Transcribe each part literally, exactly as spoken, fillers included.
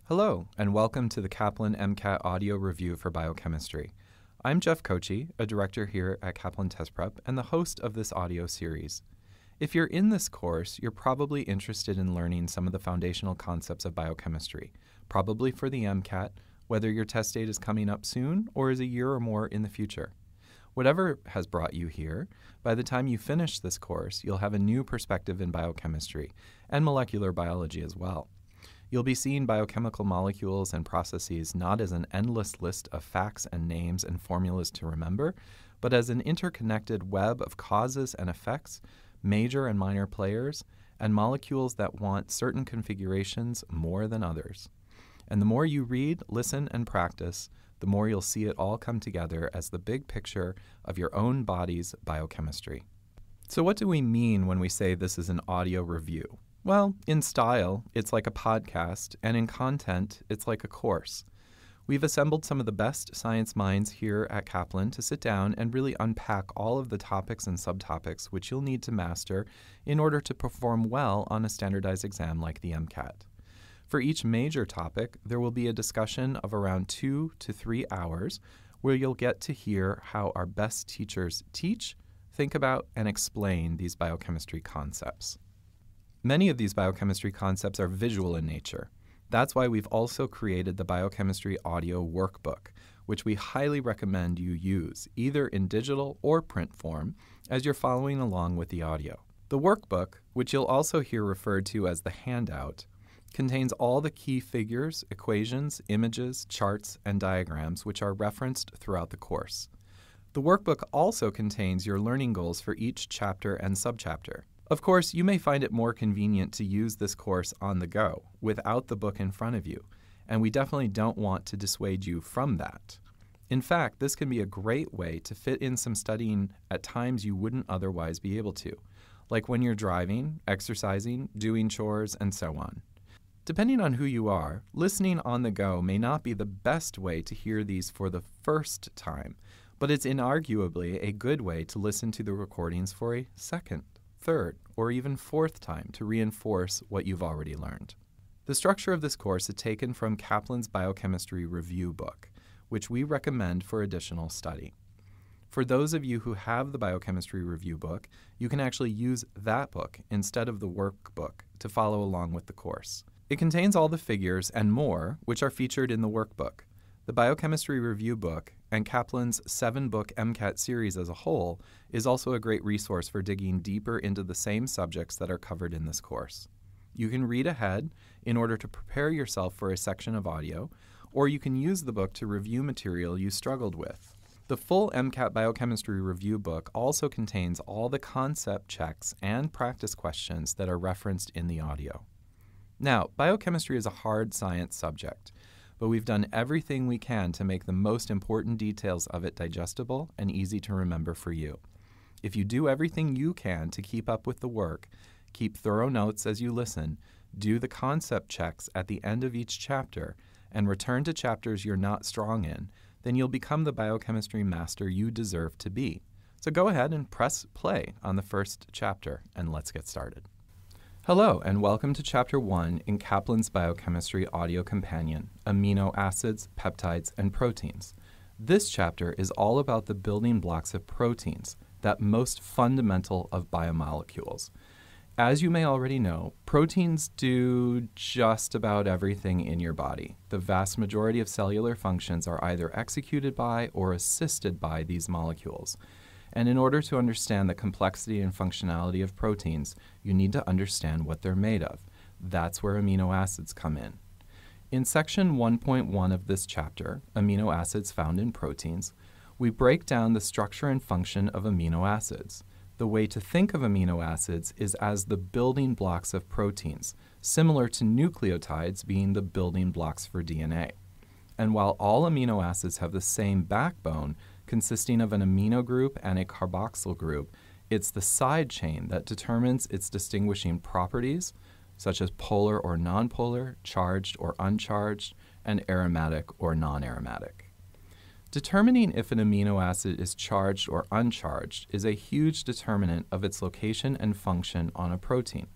Hello, and welcome to the Kaplan MCAT Audio Review for Biochemistry. I'm Jeff Koetje, a director here at Kaplan Test Prep and the host of this audio series. If you're in this course, you're probably interested in learning some of the foundational concepts of biochemistry, probably for the MCAT, whether your test date is coming up soon or is a year or more in the future. Whatever has brought you here, by the time you finish this course, you'll have a new perspective in biochemistry and molecular biology as well. You'll be seeing biochemical molecules and processes not as an endless list of facts and names and formulas to remember, but as an interconnected web of causes and effects, major and minor players, and molecules that want certain configurations more than others. And the more you read, listen, and practice, the more you'll see it all come together as the big picture of your own body's biochemistry. So what do we mean when we say this is an audio review? Well, in style, it's like a podcast, and in content, it's like a course. We've assembled some of the best science minds here at Kaplan to sit down and really unpack all of the topics and subtopics which you'll need to master in order to perform well on a standardized exam like the MCAT. For each major topic, there will be a discussion of around two to three hours where you'll get to hear how our best teachers teach, think about, and explain these biochemistry concepts. Many of these biochemistry concepts are visual in nature. That's why we've also created the Biochemistry Audio Workbook, which we highly recommend you use, either in digital or print form, as you're following along with the audio. The workbook, which you'll also hear referred to as the handout, contains all the key figures, equations, images, charts, and diagrams which are referenced throughout the course. The workbook also contains your learning goals for each chapter and subchapter. Of course, you may find it more convenient to use this course on the go, without the book in front of you, and we definitely don't want to dissuade you from that. In fact, this can be a great way to fit in some studying at times you wouldn't otherwise be able to, like when you're driving, exercising, doing chores, and so on. Depending on who you are, listening on the go may not be the best way to hear these for the first time, but it's inarguably a good way to listen to the recordings for a second, third, or even fourth time to reinforce what you've already learned. The structure of this course is taken from Kaplan's Biochemistry Review book, which we recommend for additional study. For those of you who have the Biochemistry Review book, you can actually use that book instead of the workbook to follow along with the course. It contains all the figures and more which are featured in the workbook. The Biochemistry Review book and Kaplan's seven-book MCAT series as a whole is also a great resource for digging deeper into the same subjects that are covered in this course. You can read ahead in order to prepare yourself for a section of audio, or you can use the book to review material you struggled with. The full MCAT Biochemistry Review book also contains all the concept checks and practice questions that are referenced in the audio. Now, biochemistry is a hard science subject, but we've done everything we can to make the most important details of it digestible and easy to remember for you. If you do everything you can to keep up with the work, keep thorough notes as you listen, do the concept checks at the end of each chapter, and return to chapters you're not strong in, then you'll become the biochemistry master you deserve to be. So go ahead and press play on the first chapter, and let's get started. Hello, and welcome to Chapter one in Kaplan's Biochemistry Audio Companion, Amino Acids, Peptides, and Proteins. This chapter is all about the building blocks of proteins, that most fundamental of biomolecules. As you may already know, proteins do just about everything in your body. The vast majority of cellular functions are either executed by or assisted by these molecules. And in order to understand the complexity and functionality of proteins, you need to understand what they're made of. That's where amino acids come in. In section one point one of this chapter, Amino Acids Found in Proteins, we break down the structure and function of amino acids. The way to think of amino acids is as the building blocks of proteins, similar to nucleotides being the building blocks for D N A. And while all amino acids have the same backbone, consisting of an amino group and a carboxyl group, it's the side chain that determines its distinguishing properties, such as polar or nonpolar, charged or uncharged, and aromatic or non-aromatic. Determining if an amino acid is charged or uncharged is a huge determinant of its location and function on a protein.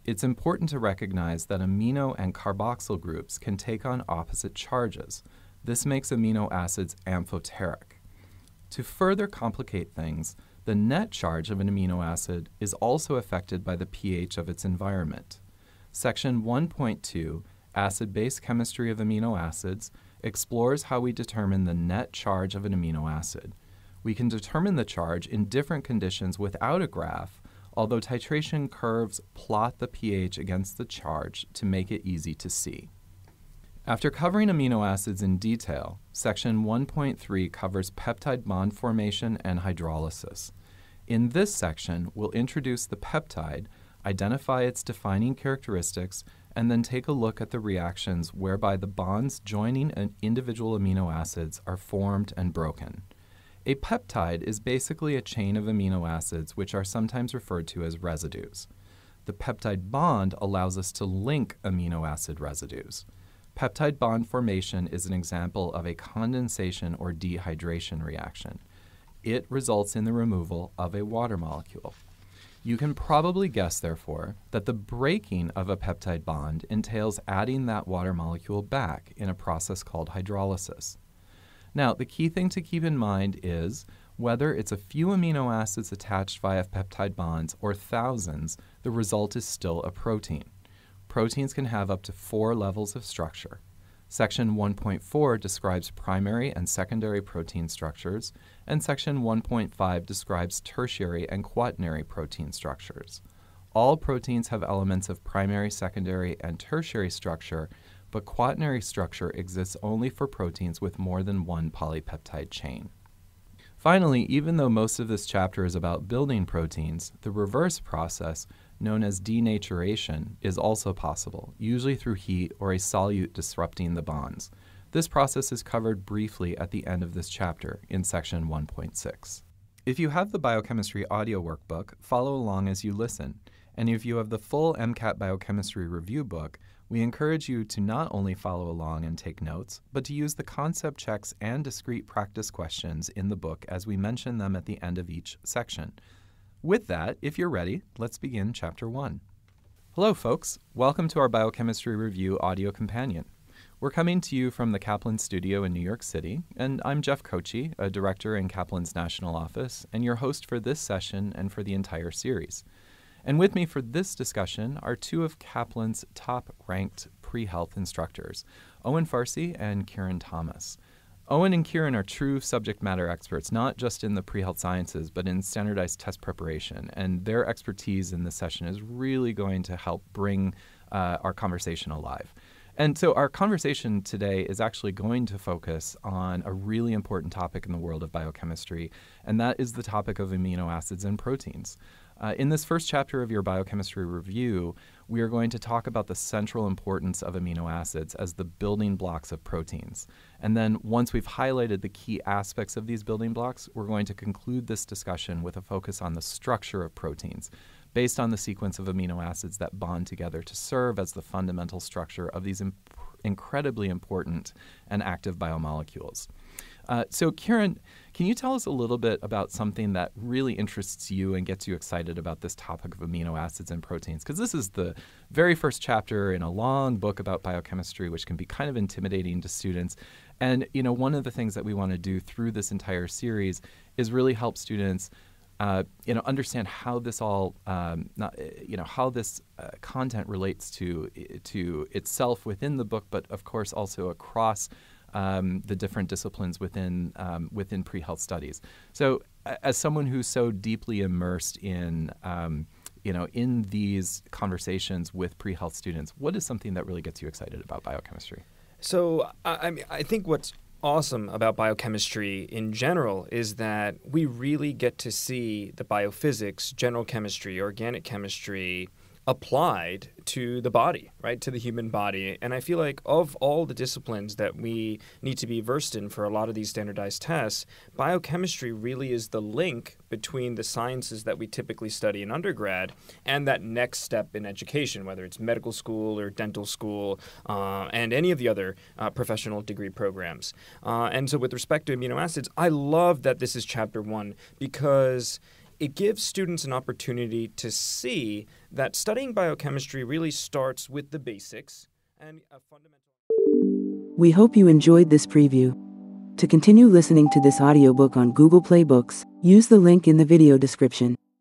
it's important to recognize that amino and carboxyl groups can take on opposite charges. This makes amino acids amphoteric. To further complicate things, the net charge of an amino acid is also affected by the pH of its environment. Section one point two, Acid-Base Chemistry of Amino Acids, explores how we determine the net charge of an amino acid. We can determine the charge in different conditions without a graph, although titration curves plot the pH against the charge to make it easy to see. After covering amino acids in detail, Section one point three covers peptide bond formation and hydrolysis. In this section, we'll introduce the peptide, identify its defining characteristics, and then take a look at the reactions whereby the bonds joining an individual amino acids are formed and broken. A peptide is basically a chain of amino acids which are sometimes referred to as residues. The peptide bond allows us to link amino acid residues. Peptide bond formation is an example of a condensation or dehydration reaction. It results in the removal of a water molecule. You can probably guess, therefore, that the breaking of a peptide bond entails adding that water molecule back in a process called hydrolysis. Now, the key thing to keep in mind is whether it's a few amino acids attached via peptide bonds or thousands, the result is still a protein. Proteins can have up to four levels of structure. Section one point four describes primary and secondary protein structures, and Section one point five describes tertiary and quaternary protein structures. All proteins have elements of primary, secondary, and tertiary structure, but quaternary structure exists only for proteins with more than one polypeptide chain. Finally, even though most of this chapter is about building proteins, the reverse process, known as denaturation, is also possible, usually through heat or a solute disrupting the bonds. This process is covered briefly at the end of this chapter in Section one point six. If you have the biochemistry audio workbook, follow along as you listen. And if you have the full MCAT Biochemistry Review book, we encourage you to not only follow along and take notes, but to use the concept checks and discrete practice questions in the book as we mention them at the end of each section. With that, if you're ready, let's begin Chapter one. Hello, folks. Welcome to our Biochemistry Review audio companion. We're coming to you from the Kaplan studio in New York City, and I'm Jeff Koetje, a director in Kaplan's national office, and your host for this session and for the entire series. And with me for this discussion are two of Kaplan's top-ranked pre-health instructors, Owen Farcy and Kiran Thomas. Owen and Kiran are true subject matter experts, not just in the pre-health sciences, but in standardized test preparation, and their expertise in this session is really going to help bring uh, our conversation alive. And so our conversation today is actually going to focus on a really important topic in the world of biochemistry, and that is the topic of amino acids and proteins. Uh, in this first chapter of your biochemistry review, we are going to talk about the central importance of amino acids as the building blocks of proteins. And then once we've highlighted the key aspects of these building blocks, we're going to conclude this discussion with a focus on the structure of proteins, based on the sequence of amino acids that bond together to serve as the fundamental structure of these imp- incredibly important and active biomolecules. Uh, so, Kiran, can you tell us a little bit about something that really interests you and gets you excited about this topic of amino acids and proteins? Because this is the very first chapter in a long book about biochemistry, which can be kind of intimidating to students. And, you know, one of the things that we want to do through this entire series is really help students Uh, you know, understand how this all, um, not, you know, how this uh, content relates to to itself within the book, but of course also across um, the different disciplines within um, within pre-health studies. So, as someone who's so deeply immersed in, um, you know, in these conversations with pre-health students, what is something that really gets you excited about biochemistry? So, I, I mean, I think what's awesome about biochemistry in general is that we really get to see the biophysics, general chemistry, organic chemistry applied to the body, right, to the human body. And I feel like of all the disciplines that we need to be versed in for a lot of these standardized tests, biochemistry really is the link between the sciences that we typically study in undergrad and that next step in education, whether it's medical school or dental school uh, and any of the other uh, professional degree programs. Uh, and so with respect to amino acids, I love that this is chapter one because it gives students an opportunity to see that studying biochemistry really starts with the basics and a fundamental... We hope you enjoyed this preview. To continue listening to this audiobook on Google Play Books, use the link in the video description.